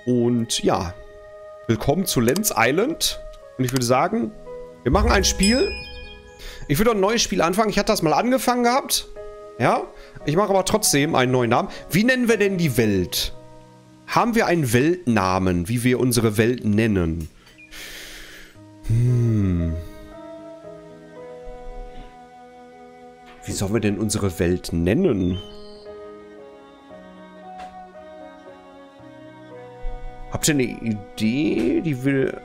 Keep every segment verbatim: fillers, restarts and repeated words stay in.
Und ja, willkommen zu Lens Island. Und ich würde sagen, wir machen ein Spiel. Ich würde ein neues Spiel anfangen. Ich hatte das mal angefangen gehabt. Ja, ich mache aber trotzdem einen neuen Namen. Wie nennen wir denn die Welt? Haben wir einen Weltnamen, wie wir unsere Welt nennen? Hm. Wie sollen wir denn unsere Welt nennen? Habt ihr eine Idee? Die will...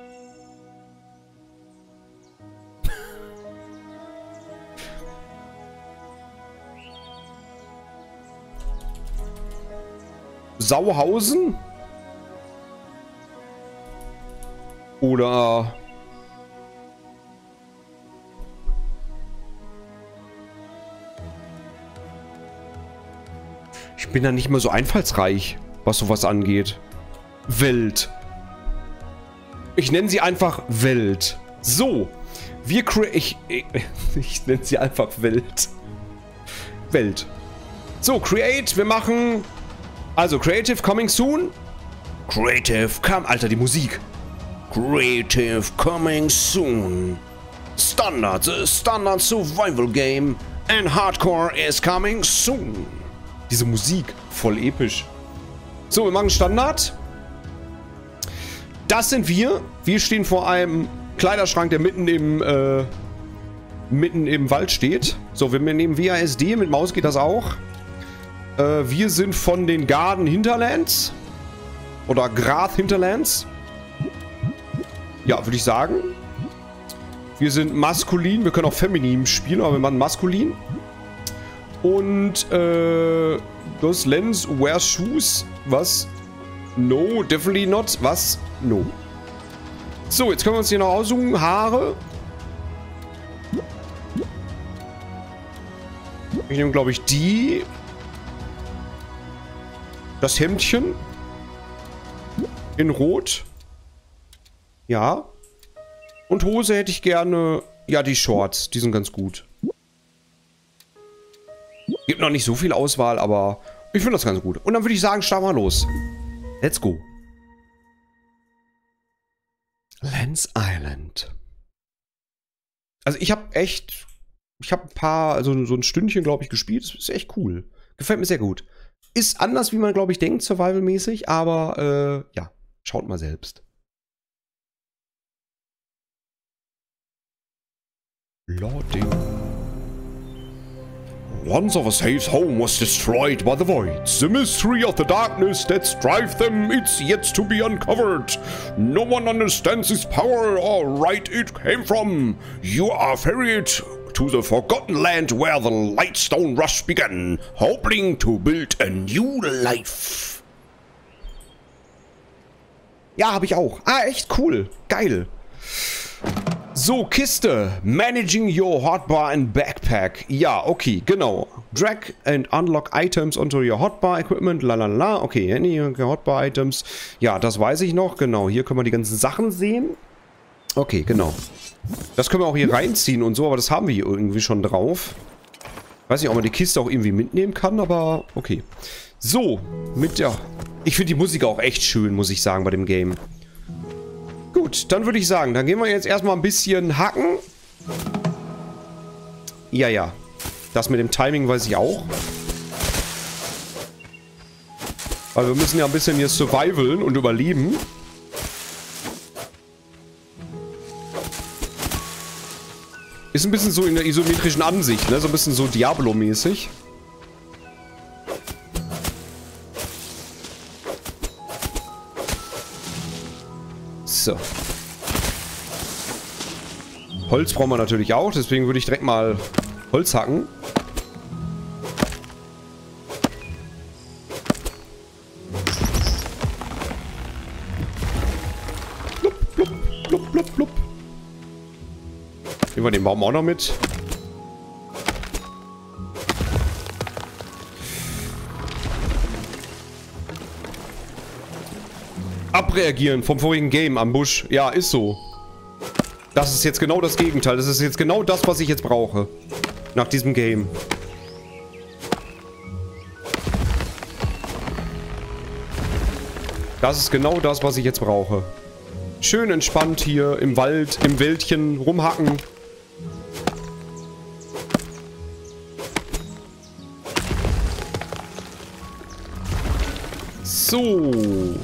Sauhausen? Oder... Ich bin da nicht mehr so einfallsreich, was sowas angeht. Welt. Ich nenne sie einfach Welt. So. Wir cre... Ich, ich, ich nenne sie einfach Welt. Welt. So, create. Wir machen... Also, Creative Coming Soon. Creative Come... Alter, die Musik. Creative Coming Soon. Standard. The Standard Survival Game. And Hardcore is coming soon. Diese Musik. Voll episch. So, wir machen Standard. Das sind wir. Wir stehen vor einem Kleiderschrank, der mitten im, äh, mitten im Wald steht. So, wir nehmen W A S D. Mit Maus geht das auch. Äh, wir sind von den Garden Hinterlands. Oder Grath Hinterlands. Ja, würde ich sagen. Wir sind maskulin. Wir können auch feminin spielen, aber wir machen maskulin. Und, äh, das Lens wears shoes. Was? No, definitely not. Was? No. So, jetzt können wir uns hier noch aussuchen. Haare. Ich nehme, glaube ich, die. Das Hemdchen. In Rot. Ja. Und Hose hätte ich gerne... Ja, die Shorts. Die sind ganz gut. Gibt noch nicht so viel Auswahl, aber ich finde das ganz gut. Und dann würde ich sagen, starten wir los. Let's go. Lens Island. Also ich habe echt... Ich habe ein paar... Also so ein Stündchen, glaube ich, gespielt. Das ist echt cool. Gefällt mir sehr gut. Ist anders, wie man, glaube ich, denkt, survival-mäßig. Aber, äh, ja. Schaut mal selbst. Loading. Once of a safe home was destroyed by the voids. The mystery of the darkness that strive them is yet to be uncovered. No one understands its power or right it came from. You are ferried to the forgotten land where the Lightstone Rush began, hoping to build a new life. Ja, habe ich auch. Ah, echt cool. Geil. So, Kiste. Managing your Hotbar and Backpack. Ja, okay, genau. Drag and unlock items onto your Hotbar Equipment. Lalala. Okay, any Hotbar Items. Ja, das weiß ich noch. Genau, hier können wir die ganzen Sachen sehen. Okay, genau. Das können wir auch hier reinziehen und so, aber das haben wir hier irgendwie schon drauf. Weiß nicht, ob man die Kiste auch irgendwie mitnehmen kann, aber okay. So, mit der... Ich finde die Musik auch echt schön, muss ich sagen, bei dem Game. Gut, dann würde ich sagen, dann gehen wir jetzt erstmal ein bisschen hacken. Ja, ja. Das mit dem Timing weiß ich auch. Weil wir müssen ja ein bisschen hier survivalen und überleben. Ist ein bisschen so in der isometrischen Ansicht, ne? So ein bisschen so Diablo-mäßig. So. Holz brauchen wir natürlich auch, deswegen würde ich direkt mal Holz hacken. Blub, blub, blub, blub, blub. Nehmen wir den Baum auch noch mit. Abreagieren vom vorigen Game am Busch. Ja, ist so. Das ist jetzt genau das Gegenteil. Das ist jetzt genau das, was ich jetzt brauche. Nach diesem Game. Das ist genau das, was ich jetzt brauche. Schön entspannt hier im Wald, im Wäldchen rumhacken. So.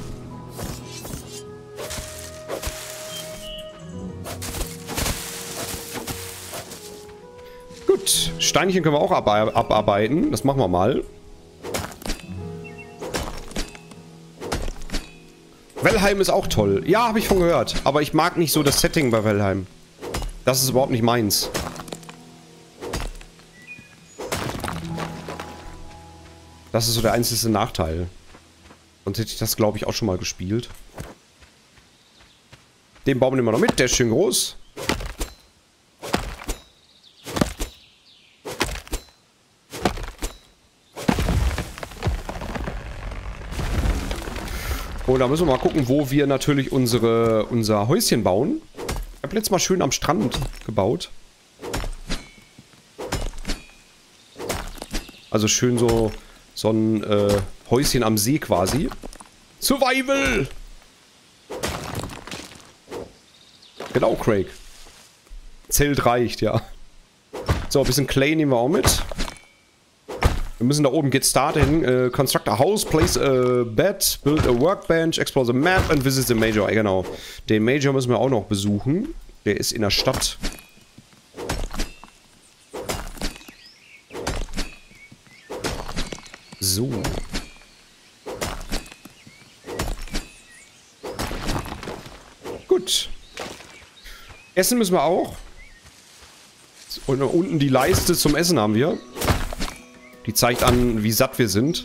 Gut. Steinchen können wir auch ab abarbeiten. Das machen wir mal. Valheim ist auch toll. Ja, habe ich von gehört. Aber ich mag nicht so das Setting bei Valheim. Das ist überhaupt nicht meins. Das ist so der einzige Nachteil. Sonst hätte ich das, glaube ich, auch schon mal gespielt. Den Baum nehmen wir noch mit. Der ist schön groß. Und da müssen wir mal gucken, wo wir natürlich unsere, unser Häuschen bauen. Ich habe letztes Mal schön am Strand gebaut. Also schön so, so ein äh, Häuschen am See quasi. Survival! Genau, Craig. Zelt reicht, ja. So, ein bisschen Clay nehmen wir auch mit. Wir müssen da oben get started hin. Uh, construct a house, place a bed, build a workbench, explore the map and visit the Major. Genau. Den Major müssen wir auch noch besuchen. Der ist in der Stadt. So. Gut. Essen müssen wir auch. Und unten die Leiste zum Essen haben wir. Die zeigt an, wie satt wir sind.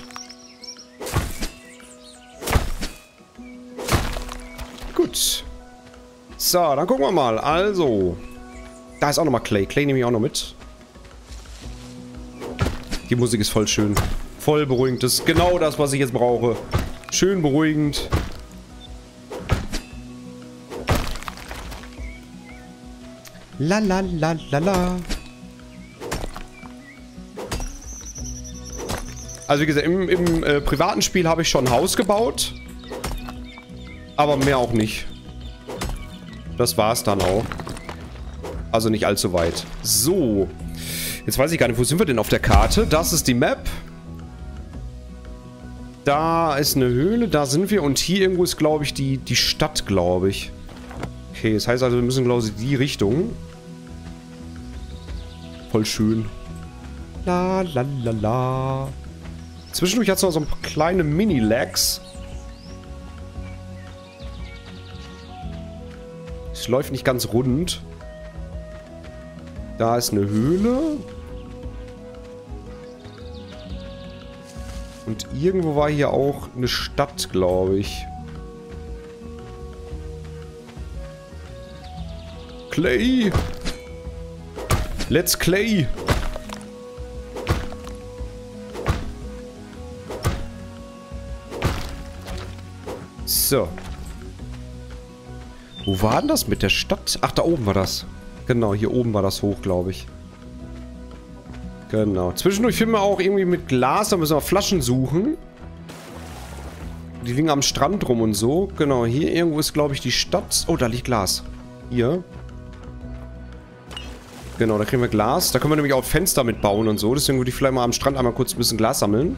Gut. So, dann gucken wir mal. Also. Da ist auch nochmal Clay. Clay nehme ich auch noch mit. Die Musik ist voll schön. Voll beruhigend. Das ist genau das, was ich jetzt brauche. Schön beruhigend. La la la la la. Also wie gesagt, im, im äh, privaten Spiel habe ich schon ein Haus gebaut. Aber mehr auch nicht. Das war es dann auch. Also nicht allzu weit. So. Jetzt weiß ich gar nicht, wo sind wir denn auf der Karte? Das ist die Map. Da ist eine Höhle, da sind wir. Und hier irgendwo ist, glaube ich, die, die Stadt, glaube ich. Okay, das heißt also, wir müssen, glaube ich, in die Richtung. Voll schön. La la la la. Zwischendurch hat es noch so ein paar kleine Mini-Lags. Es läuft nicht ganz rund. Da ist eine Höhle. Und irgendwo war hier auch eine Stadt, glaube ich. Clay! Let's Clay! So. Wo war denn das mit der Stadt? Ach, da oben war das. Genau, hier oben war das hoch, glaube ich. Genau. Zwischendurch finden wir auch irgendwie mit Glas, da müssen wir Flaschen suchen. Die liegen am Strand rum und so. Genau, hier irgendwo ist, glaube ich, die Stadt. Oh, da liegt Glas. Hier. Genau, da kriegen wir Glas. Da können wir nämlich auch Fenster mitbauen und so. Deswegen würde ich vielleicht mal am Strand einmal kurz ein bisschen Glas sammeln.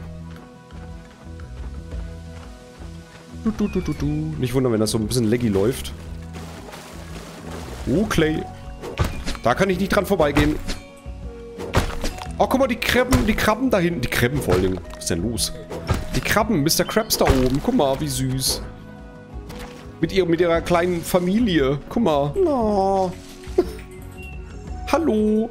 Du, du, du, du, du. Nicht wundern, wenn das so ein bisschen laggy läuft. Oh, Clay. Da kann ich nicht dran vorbeigehen. Oh, guck mal, die Krabben, die Krabben da hinten. Die Krabben vor allen Dingen. Was ist denn los? Die Krabben, Mister Krabs da oben. Guck mal, wie süß. Mit, ihr, mit ihrer kleinen Familie. Guck mal. Oh. Hallo.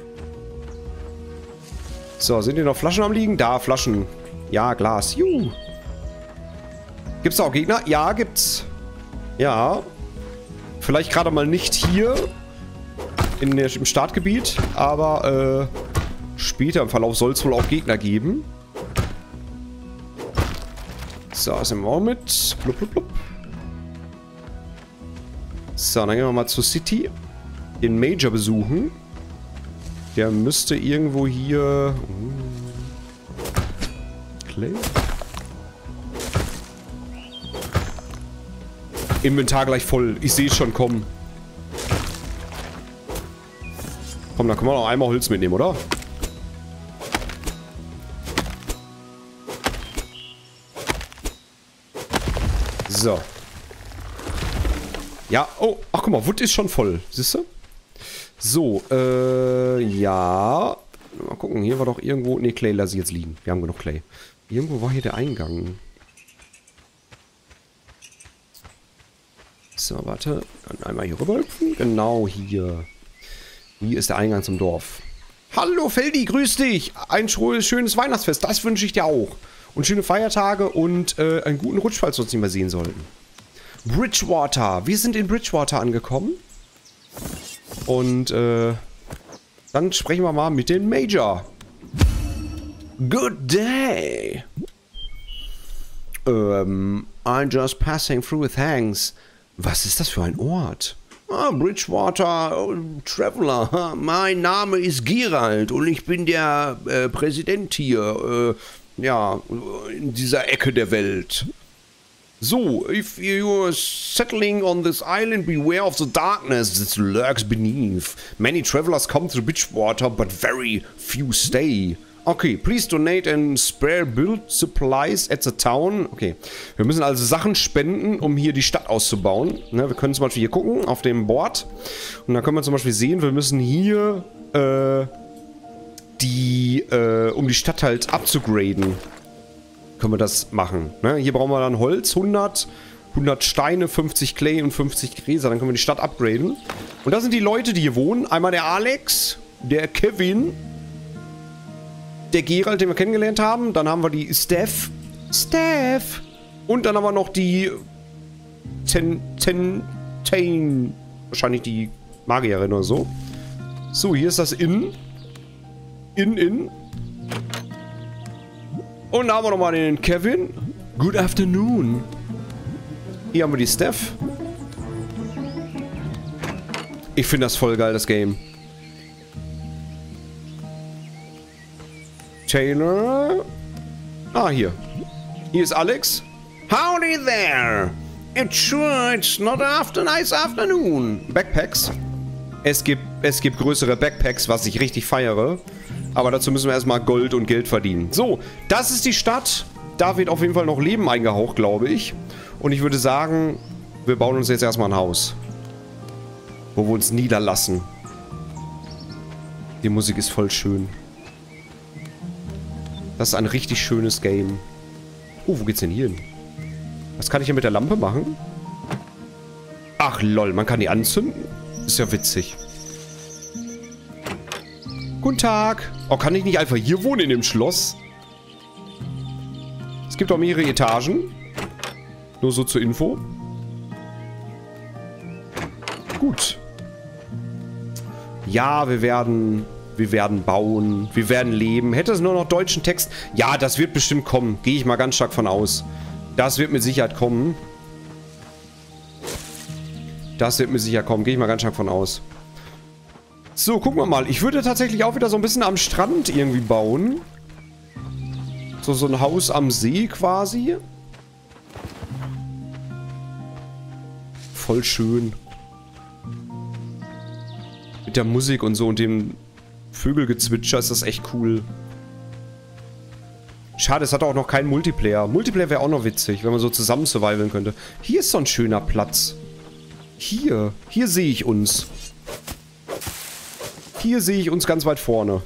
So, sind hier noch Flaschen am liegen? Da, Flaschen. Ja, Glas. Juhu. Gibt's da auch Gegner? Ja, gibt's. Ja. Vielleicht gerade mal nicht hier. In der, im Startgebiet. Aber, äh, später im Verlauf soll es wohl auch Gegner geben. So, sind wir auch mit. Blub, blub, blub. So, dann gehen wir mal zur City. Den Major besuchen. Der müsste irgendwo hier... Uh, Clay? Inventar gleich voll. Ich sehe es schon kommen. Komm, da können wir noch einmal Holz mitnehmen, oder? So. Ja, oh, ach guck mal, Wood ist schon voll. Siehst du? So, äh, ja. Mal gucken, hier war doch irgendwo... Ne, Clay lasse ich jetzt liegen. Wir haben genug Clay. Irgendwo war hier der Eingang. So, warte. Dann einmal hier rüber hüpfen. Genau hier. Hier ist der Eingang zum Dorf. Hallo Feldi, grüß dich. Ein schönes Weihnachtsfest. Das wünsche ich dir auch. Und schöne Feiertage und äh, einen guten Rutsch, falls wir uns nicht mehr sehen sollten. Bridgewater. Wir sind in Bridgewater angekommen. Und äh, dann sprechen wir mal mit dem Major. Good day. Ähm, I'm just passing through with Hanks. Was ist das für ein Ort? Ah, Bridgewater, oh, Traveler. Mein Name ist Gerald und ich bin der äh, Präsident hier. Äh, ja, in dieser Ecke der Welt. So, if you're settling on this island, beware of the darkness that lurks beneath. Many travelers come to Bridgewater, but very few stay. Okay, please donate and spare build supplies at the town. Okay, wir müssen also Sachen spenden, um hier die Stadt auszubauen. Ne, wir können zum Beispiel hier gucken, auf dem Board. Und dann können wir zum Beispiel sehen, wir müssen hier, äh, die, äh, um die Stadt halt abzugraden, können wir das machen. Ne? Hier brauchen wir dann Holz, hundert, hundert Steine, fünfzig Clay und fünfzig Gräser. Dann können wir die Stadt upgraden. Und das sind die Leute, die hier wohnen. Einmal der Alex, der Kevin, der Gerald, den wir kennengelernt haben. Dann haben wir die Steph. Steph. Und dann haben wir noch die Ten, Ten, Ten, wahrscheinlich die Magierin oder so. So, hier ist das Inn. In, in. Und da haben wir nochmal den Kevin. Good afternoon. Hier haben wir die Steph. Ich finde das voll geil, das Game. Taylor. Ah, hier. Hier ist Alex. Howdy there. It's sure it's not after nice afternoon. Backpacks. Es gibt, es gibt größere Backpacks, was ich richtig feiere. Aber dazu müssen wir erstmal Gold und Geld verdienen. So, das ist die Stadt. Da wird auf jeden Fall noch Leben eingehaucht, glaube ich. Und ich würde sagen, wir bauen uns jetzt erstmal ein Haus. Wo wir uns niederlassen. Die Musik ist voll schön. Das ist ein richtig schönes Game. Oh, wo geht's denn hier hin? Was kann ich hier mit der Lampe machen? Ach lol, man kann die anzünden? Ist ja witzig. Guten Tag. Oh, kann ich nicht einfach hier wohnen in dem Schloss? Es gibt auch mehrere Etagen. Nur so zur Info. Gut. Ja, wir werden... Wir werden bauen. Wir werden leben. Hätte es nur noch deutschen Text? Ja, das wird bestimmt kommen. Gehe ich mal ganz stark von aus. Das wird mit Sicherheit kommen. Das wird mit Sicherheit kommen. Gehe ich mal ganz stark von aus. So, gucken wir mal. Ich würde tatsächlich auch wieder so ein bisschen am Strand irgendwie bauen. So, so ein Haus am See quasi. Voll schön. Mit der Musik und so und dem Vögelgezwitscher ist das echt cool. Schade, es hat auch noch keinen Multiplayer. Multiplayer wäre auch noch witzig, wenn man so zusammen survivalen könnte. Hier ist so ein schöner Platz. Hier. Hier sehe ich uns. Hier sehe ich uns ganz weit vorne.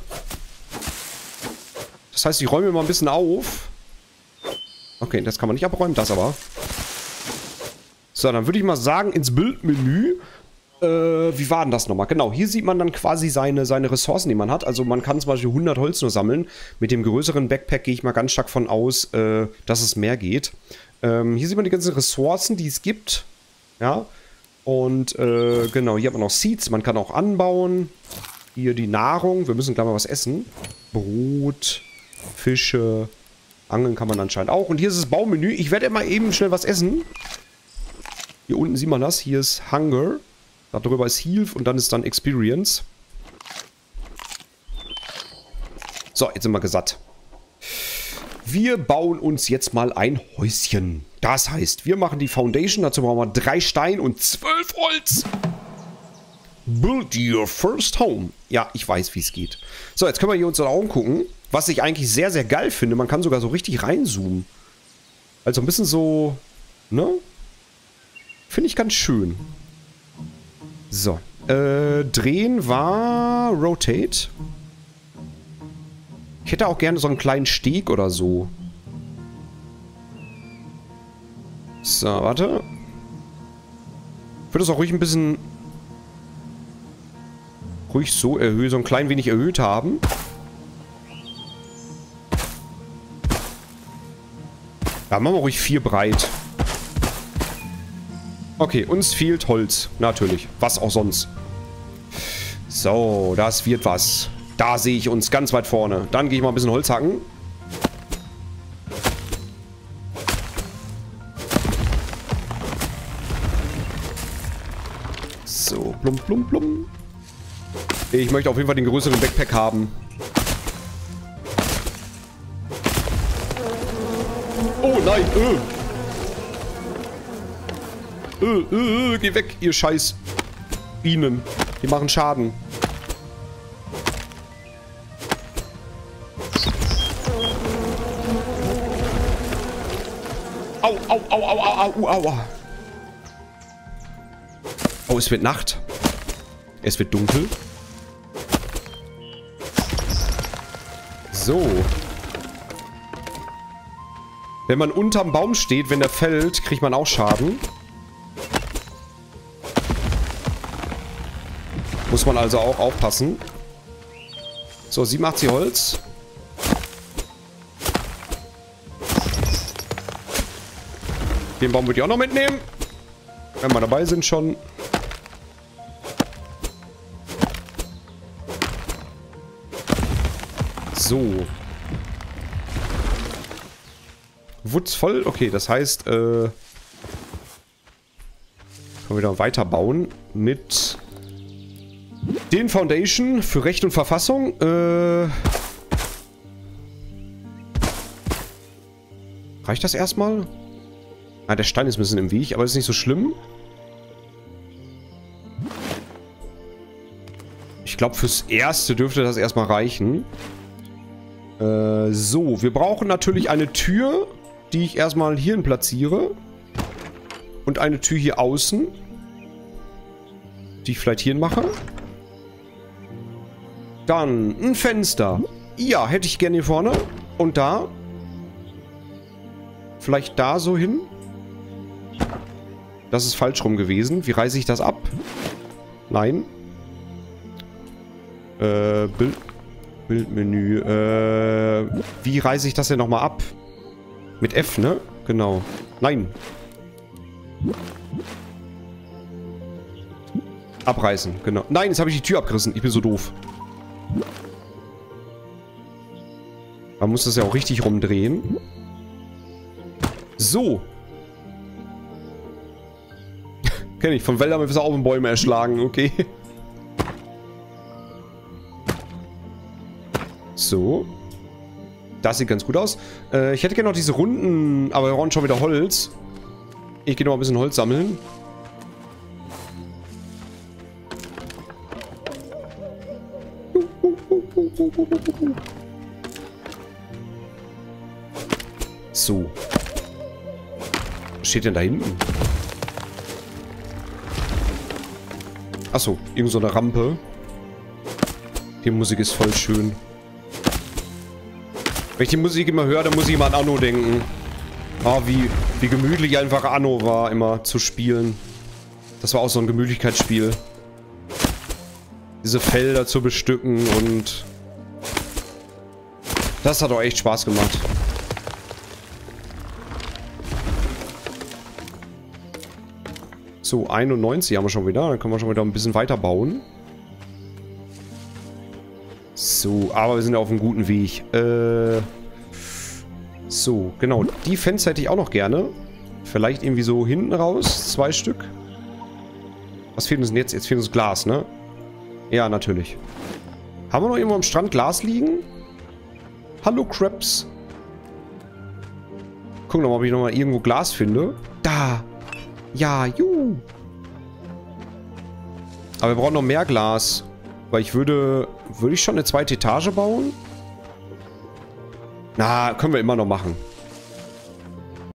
Das heißt, ich räume mal ein bisschen auf. Okay, das kann man nicht abräumen, das aber. So, dann würde ich mal sagen, ins Bildmenü. Äh, wie war denn das nochmal? Genau, hier sieht man dann quasi seine, seine Ressourcen, die man hat. Also man kann zum Beispiel hundert Holz nur sammeln. Mit dem größeren Backpack gehe ich mal ganz stark von aus, äh, dass es mehr geht. Ähm, hier sieht man die ganzen Ressourcen, die es gibt. Ja. Und äh, genau, hier hat man noch Seeds. Man kann auch anbauen. Hier die Nahrung. Wir müssen gleich mal was essen. Brot, Fische, Angeln kann man anscheinend auch. Und hier ist das Baumenü. Ich werde immer eben schnell was essen. Hier unten sieht man das. Hier ist Hunger. Darüber ist Health und dann ist dann Experience. So, jetzt sind wir gesatt. Wir bauen uns jetzt mal ein Häuschen. Das heißt, wir machen die Foundation. Dazu brauchen wir drei Steine und zwölf Holz. Build your first home. Ja, ich weiß, wie es geht. So, jetzt können wir hier uns in die Augen gucken. Was ich eigentlich sehr, sehr geil finde. Man kann sogar so richtig reinzoomen. Also ein bisschen so, ne? Finde ich ganz schön. So. Äh, drehen war Rotate. Ich hätte auch gerne so einen kleinen Steg oder so. So, warte. Ich würde es auch ruhig ein bisschen... ruhig so erhöhen, so ein klein wenig erhöht haben. Ja, machen wir ruhig vier breit. Okay, uns fehlt Holz. Natürlich. Was auch sonst. So, das wird was. Da sehe ich uns ganz weit vorne. Dann gehe ich mal ein bisschen Holz hacken. So, plum, plum, plum. Ich möchte auf jeden Fall den größeren Backpack haben. Oh nein, äh. Äh, äh, äh, geh weg, ihr scheiß Bienen. Die machen Schaden. Au, au, au, au, au, au, au. Oh, es wird Nacht. Es wird dunkel. So. Wenn man unterm Baum steht, wenn der fällt, kriegt man auch Schaden. Muss man also auch aufpassen. So, siebenundachtzig Holz. Den Baum würde ich auch noch mitnehmen. Wenn wir dabei sind schon. So. Wutz voll. Okay, das heißt, äh, können wir wieder weiter bauen mit den Foundation für Recht und Verfassung. Äh, reicht das erstmal? Ah, der Stein ist ein bisschen im Weg, aber das ist nicht so schlimm. Ich glaube, fürs Erste dürfte das erstmal reichen. Äh, so, wir brauchen natürlich eine Tür, die ich erstmal hierhin platziere. Und eine Tür hier außen, die ich vielleicht hierhin mache. Dann ein Fenster. Ja, hätte ich gerne hier vorne. Und da. Vielleicht da so hin. Das ist falsch rum gewesen. Wie reiße ich das ab? Nein. Äh, Bild, Bildmenü. Äh, wie reiße ich das denn nochmal ab? Mit F, ne? Genau. Nein. Abreißen, genau. Nein, jetzt habe ich die Tür abgerissen. Ich bin so doof. Man muss das ja auch richtig rumdrehen. So. Kenn ich. Von Wäldern bis auch in Bäume erschlagen. Okay. So. Das sieht ganz gut aus. Äh, ich hätte gerne noch diese Runden, aber wir brauchen schon wieder Holz. Ich gehe noch ein bisschen Holz sammeln. So. Was steht denn da hinten? Achso, irgend so eine Rampe. Die Musik ist voll schön. Wenn ich die Musik immer höre, dann muss ich immer an Anno denken. Ah, wie, wie gemütlich einfach Anno war, immer zu spielen. Das war auch so ein Gemütlichkeitsspiel. Diese Felder zu bestücken und... Das hat auch echt Spaß gemacht. So, einundneunzig haben wir schon wieder. Dann können wir schon wieder ein bisschen weiter bauen. So, aber wir sind ja auf einem guten Weg. Äh, so, genau. Die Fenster hätte ich auch noch gerne. Vielleicht irgendwie so hinten raus. Zwei Stück. Was fehlt uns denn jetzt? Jetzt fehlt uns Glas, ne? Ja, natürlich. Haben wir noch irgendwo am Strand Glas liegen? Hallo, Crabs. Gucken wir mal, ob ich nochmal irgendwo Glas finde. Da. Ja, juhu. Aber wir brauchen noch mehr Glas. Weil ich würde... Würde ich schon eine zweite Etage bauen? Na, können wir immer noch machen.